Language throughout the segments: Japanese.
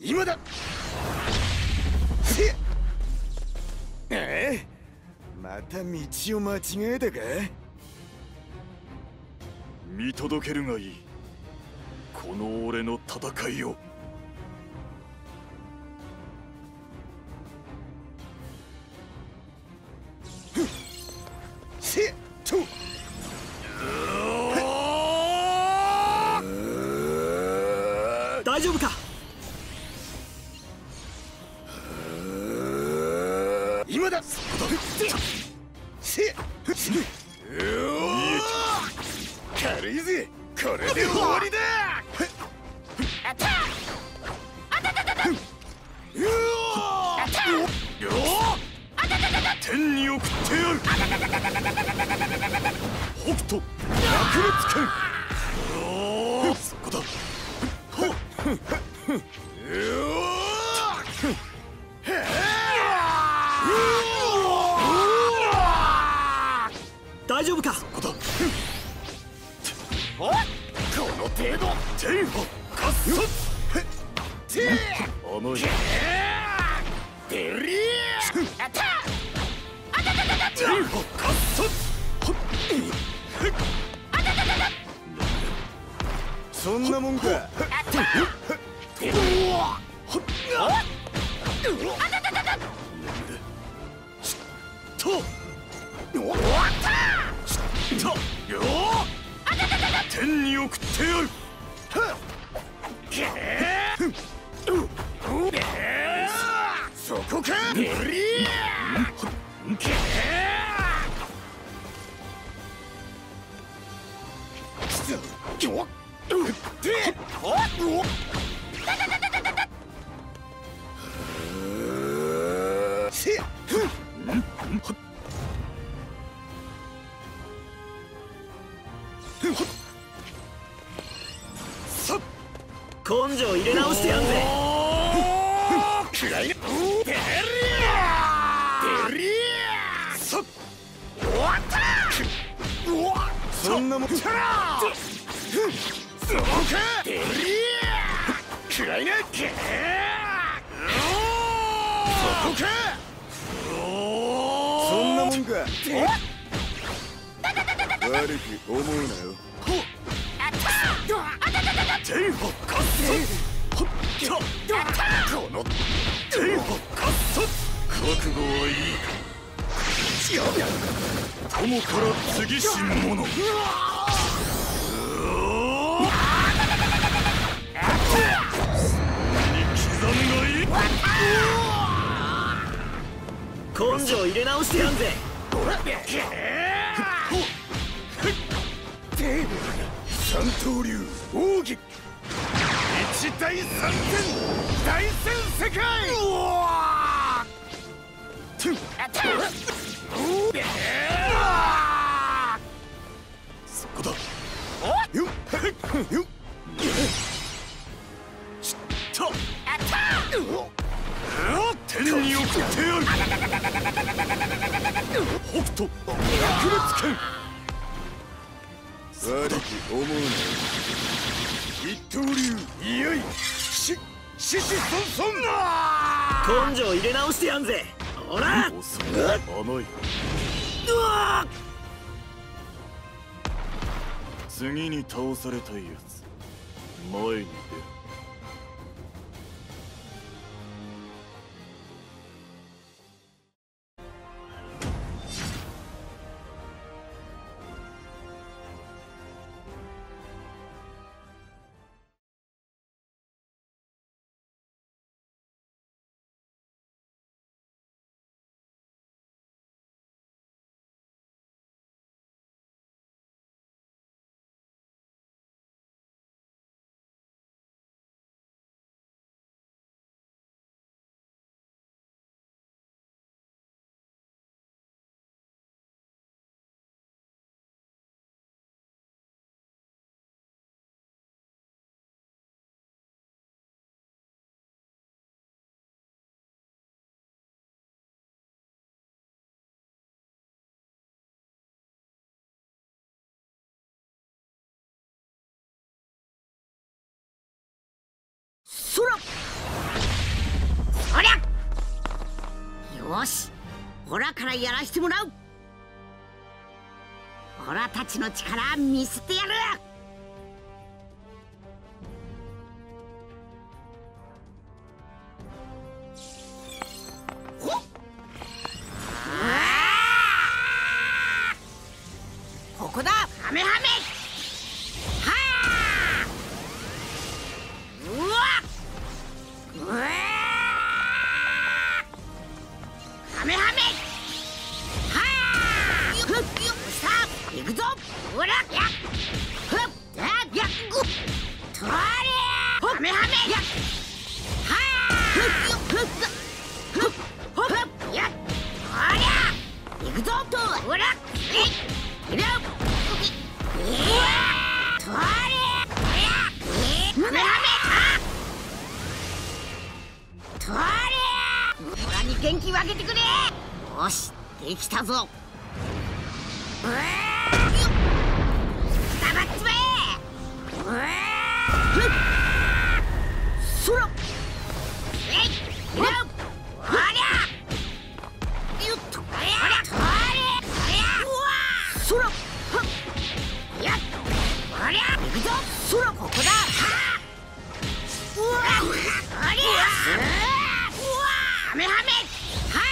今だ。せまた道を間違えたか。 見届けるがいい、この俺の戦いを。 せっと大丈夫か。 今だ。せっ軽いぜ。これで終わりだ。 天に送ってやる。北斗爆裂剣。そこだ。 大丈夫か。 そこだ。 この程度。 天破合殺。甘い。 デリー天破合殺。 そんなもんか。 天に送ってやる。 そこか。デリー根性入れ直してやんぜ。 暗いね。デリーそっそんなもん。そこか。デリー暗いね。そこか。そんなもんか。悪く思うなよ。 天破合殺。この天破合殺。覚悟はいいか。友から次し者。に刻むがいい。 根性入れ直してやんぜ。 三刀流奥義一大三戦大戦世界。 そこだ。 よっよっ天に送ってやる。北斗爆裂剣。 悪く思うなよ。一刀流いよいし獅子孫孫。 根性入れ直してやんぜ。ほら。 遅い。甘い。次に倒されたいやつ、前に出る。 よし、オラからやらしてもらう。オラたちの力見せてやる。ここだ、ハメハメ。はあ、うわっ、うわー、ハメハメ。はあ、よっよっ、さあ行くぞ。ほら、やっ、ふっ、やっ、やっ、とれー、ハメハメ。やっ、はあ、ふっよっ、ふっ、ふっ、ほっ、やっ、とりゃ、行くぞと、ほら、えい、いる。うわー、とれー、ハメハメ。とれー、オラに元気をあげてくれ。よし、できたぞ。うわー、よっ、たまっちまえ。うわー、そら、えい、いる。ほりゃ、よっと、ほりゃ、とれー、ほりゃ、うわー、そら、はっ、やっ、ほりゃ、行くぞ。そら、ここだ。はあ、うわ、ほりゃ、うわ、ハメハメ。は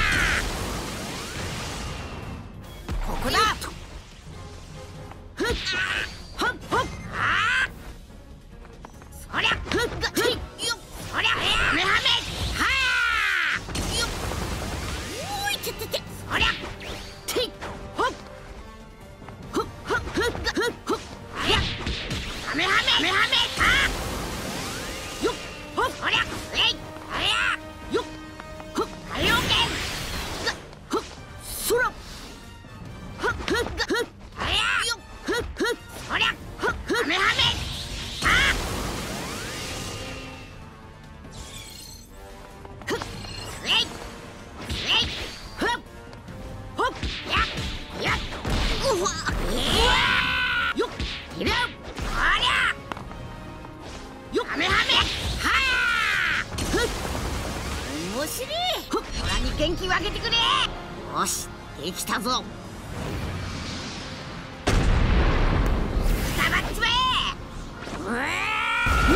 あ、ここだ。ふっ、はっはっ、はあ、そりゃ、ふっ、ふい、よっ、そりゃ、ハメハメ。はあ、よっ、おいててて、そりゃ、てい、ほっ、ほっほっ、ふっ、ふっ、ほっ、はや、ハメハメ、ハメハメ。はあ、よっ、ほっ、そりゃ、えい、はや、よっ、ほっ、はよけん、ほっ、そら、はっ、ふっ、ふっ、はや、よっ、ふっ、ふっ、そりゃ、はっ、ハメハメ。はあ、ふっ、えい、えい、ふっ、ほっ、や、やっ、うわ、よっ、いる。ほりゃ、よっ、ハメハメ。はあ、ふっ、面白い。オラに元気をあげてくれ。よし、できたぞ。捕まっちまえ。うわー、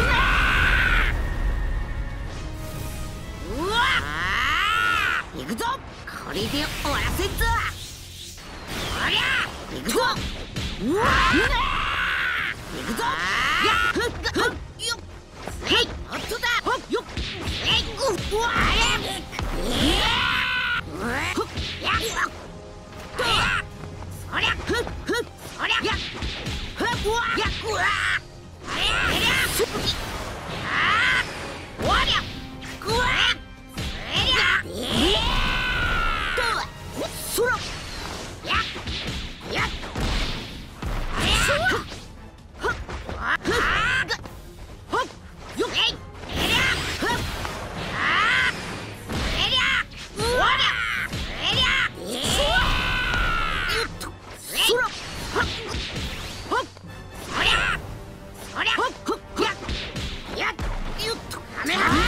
うわー、行くぞ。これで終わらせんぞ。おりゃ、行くぞ。うわー、行くぞ。やっ、ふっ、ふっ、よっ、えい、ほっとだ。ほっ、よっ、えい、うわー、うわー、ほっ、やっ、とや、そりゃ、ふっ、ふっ、そりゃ、やっ、ふっ、うわー、やっ、うわー、ありゃ、ありゃ、そっき、あー、おりゃ、うわー、そりゃ、と、そら、やっ、やっ、ありゃ、ふっ、ふっ、あー、ほっ、よっ、えい、えりゃ、ふっ、あー、えりゃ、おりゃ、えりゃ、そら、よっと、そら、ほっ、ほっ、そりゃ、そりゃ、ほっ、ほっ、やっ、やっ、よっと、ハメハメ。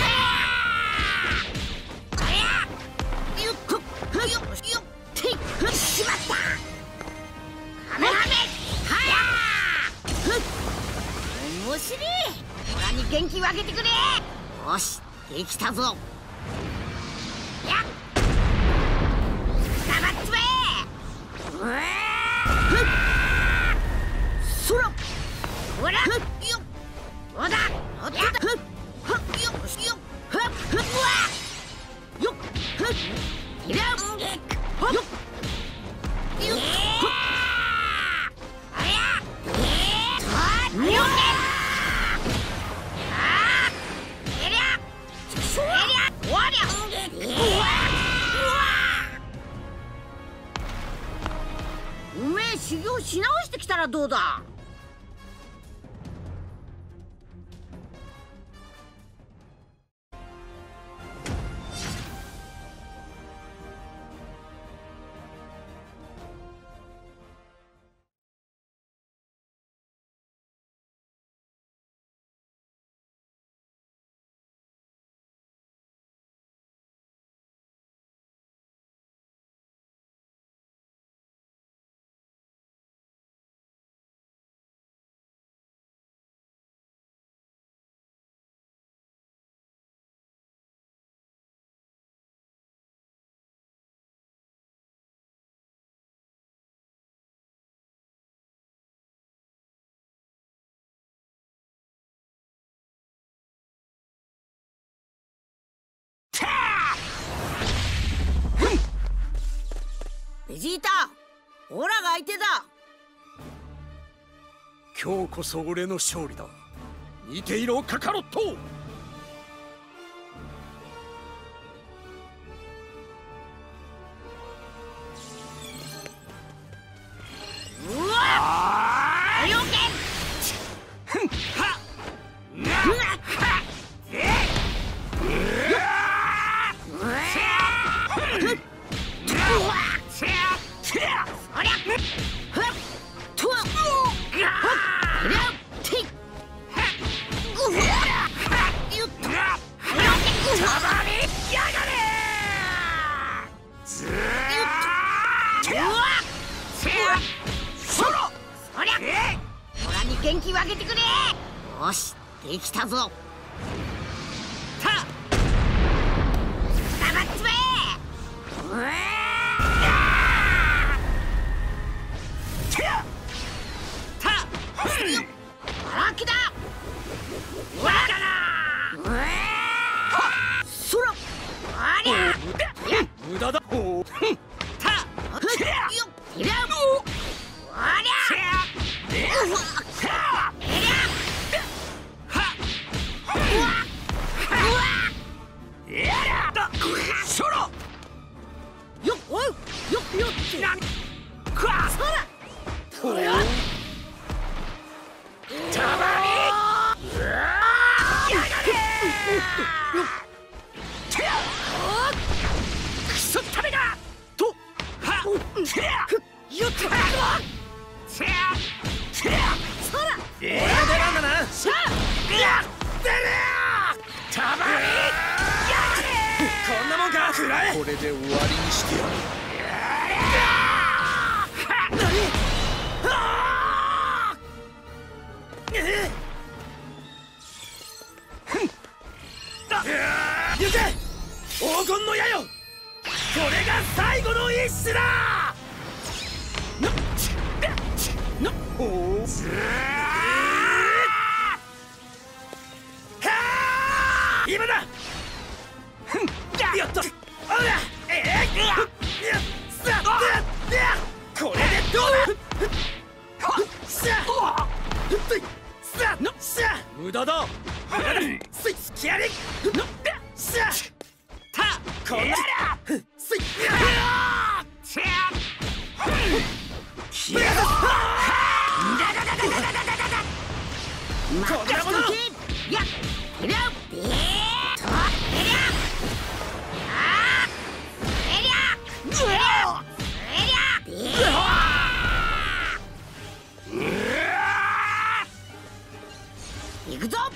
ありゃ、よっと、ふっ、よっ、よっ、てい、ふっ、しまった。ハメハメ。はやー、ふっ、面白い。オラに元気をあげてくれ。よし、できたぞ。やっ、捕まっちまえ。うわー、ふっ、そら、ほら、ふっ、よっ、どうだ、おっとだ、ふっ、ふっ、よっ、よっ、ふっ、ふっ、うわー、よっ、ふっ、いる、ほっ、よっ、よっ、ほっ、ありゃ、と、よっ、あー、えりゃ、えりゃ、おりゃ、うわー、うわー、おめえ修行し直してきたらどうだ。 ベジータ、オラが相手だ。 今日こそ俺の勝利だ。見ていろカカロット。 うわっ、よけ。元気をあげてくれ。よし、できたぞ。た黙っちまえ。荒木だ。わからそらありゃ無駄だ。 たよいらありゃよっおいよっよっなくわそらこれはたまにやがれくそっためがとはよっそら俺でなんだな。 さあやってるたまにやがれこんなもんか。くらえ。これで終わりにしてやる。行け黄金の矢よ。これが最後の一矢だ。今だ。やったこれでどうだ。無駄だ。スイッチやりたこんなスイッチこんなものやエリャビートエリャあエリャエリャエリャビー行くぞ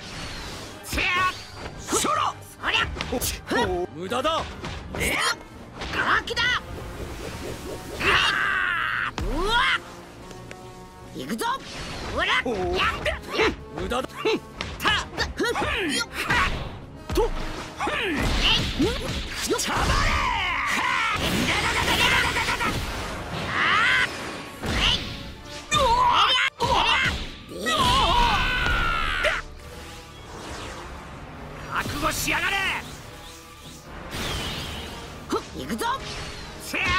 そらそりゃ無駄だ。 乾きだうわ行くぞほらや無駄だ。 たよとよったま覚悟しやがれ。 行くぞせや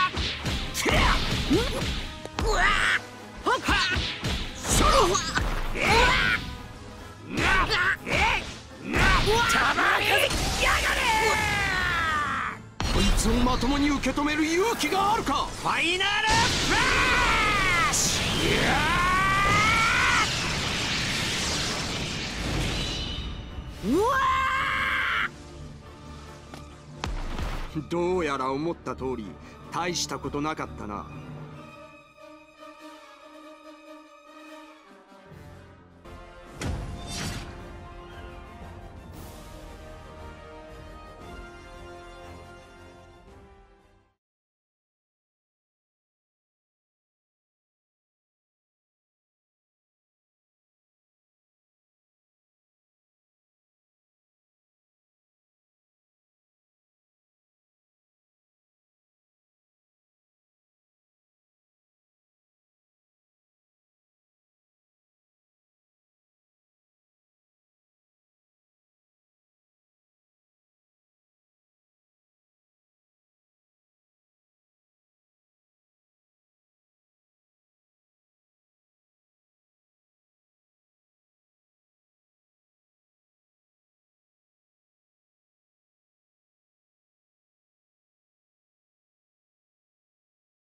うわほっそろたまにやがれ。こいつをまともに受け止める勇気があるか。ファイナルフラッシュ。 うわどうやら思った通り大したことなかったな。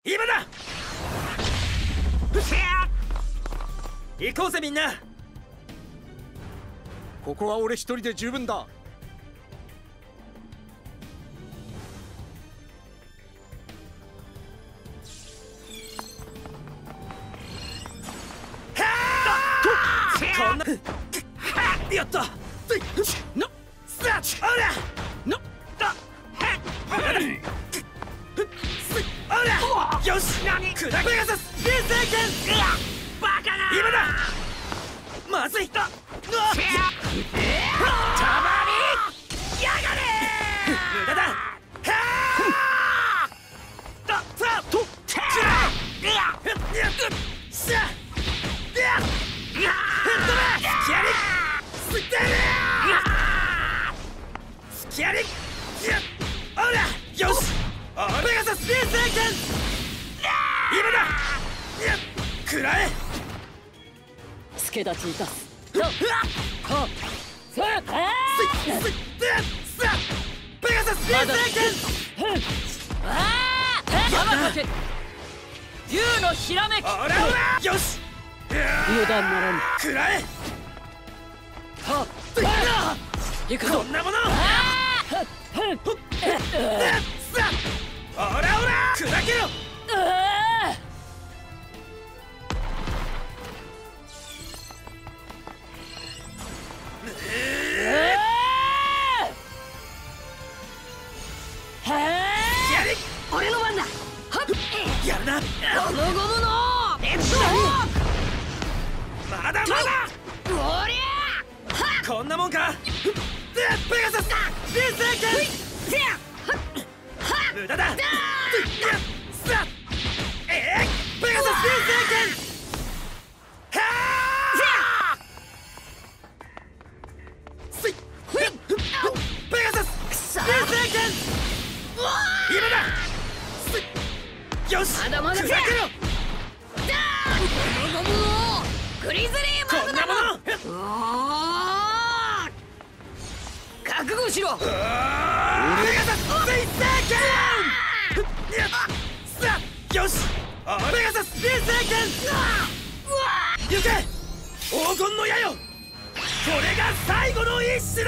今だ。行こうぜみんな。 ここは俺一人で十分だ。 こんなやったのさあおらのだおらよしクラペガサス流星剣バカな今だまずいたたまりやがれ無駄だださあとさあスキャリおらよしペガサス流星剣今だ食らえ助立ちいたすペガサス流星剣山かけ竜のひらめきおらおらよし油断ならぬ食らえ行くぞこんなものおらおら砕けろ俺の番だ。 やるなこのゴムのまだまだおりゃこんなもんかペガサス流星剣無駄だペガサス流星剣ペガサス流星剣今だよしまだまだ砕けろこのゴムのグリズリーマグナム覚悟しろペガサス水星剣さあよしペガサス流星剣行け黄金の矢よこれが最後の一種だ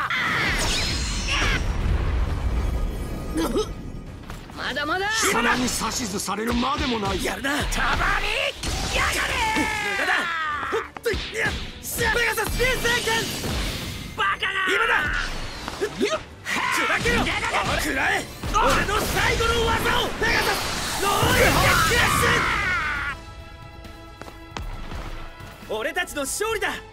まだまだ貴様に指図されるまでもない。 やるなたまにやがれ無駄だペガサス流星剣バカな今だ砕けろ食らえ俺の最後の技をペガサスノーリークラッシュ俺たちの勝利だ